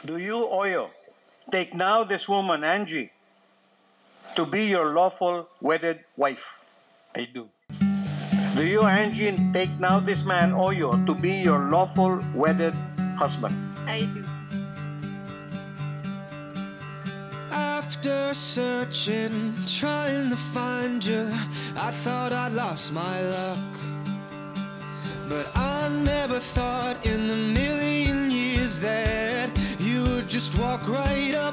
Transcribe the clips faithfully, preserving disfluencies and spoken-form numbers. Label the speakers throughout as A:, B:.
A: Do you, Oyo, take now this woman, Anjie, to be your lawful wedded wife?
B: I do.
A: Do you, Anjie, take now this man, Oyo, to be your lawful wedded husband?
C: I do.
D: After searching, trying to find you, I thought I'd lost my luck. But I never thought in a million years that you would just walk right up.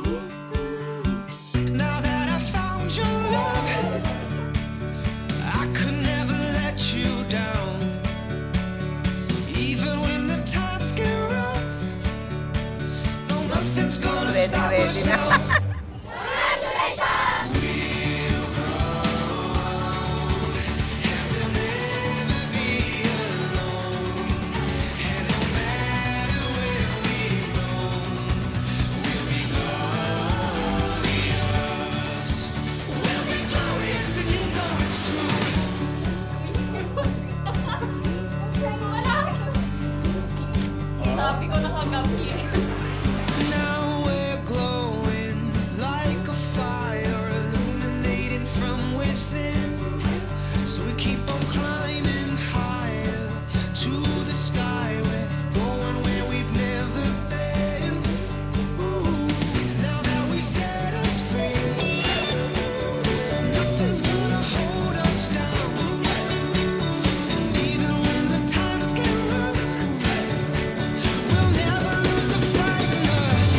D: Now that I found your love, I could never let you down. Even when the times get rough, no, nothing's gonna
C: Ready,
D: stop
C: ready
D: us
C: na.
D: now.
C: Sabi ko nakagabi.
D: Now we're glowing like a fire, illuminating from within. So we keep on climbing higher to the sky. We're going where we've never been. Ooh, now that we set us free, nothing's gonna hold us down. And even when the times get rough, we'll never lose the fight in us.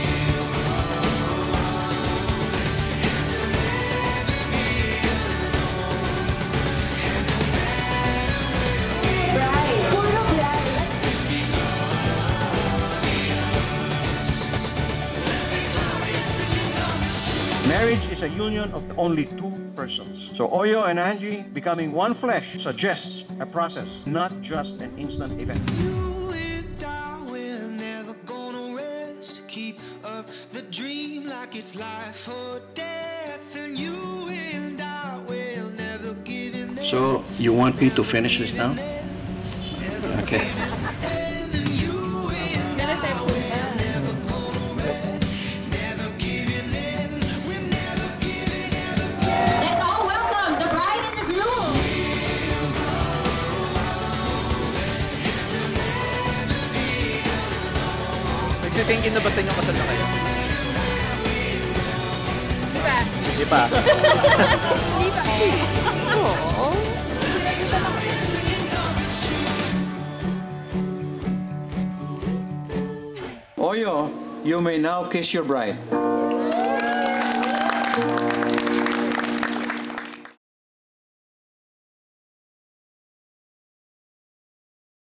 A: Marriage is a union of only two persons. So Oyo and Anjie becoming one flesh suggests a process, not just an instant event.
D: You and I, we're never gonna rest. Keep up the dream like it's life or death. And you and I, we'll never give in.
A: So, you want me to finish this now? Okay.
D: And you and I, we're never gonna rest. Never giving in. We're never giving, never giving.
E: Let's all welcome the bride and the groom.
B: Nagsisingkin na ba sa inyo kasal na kayo?
C: Di ba?
B: Di pa.
C: Di ba? Oo.
A: Oyo, you may now kiss your bride.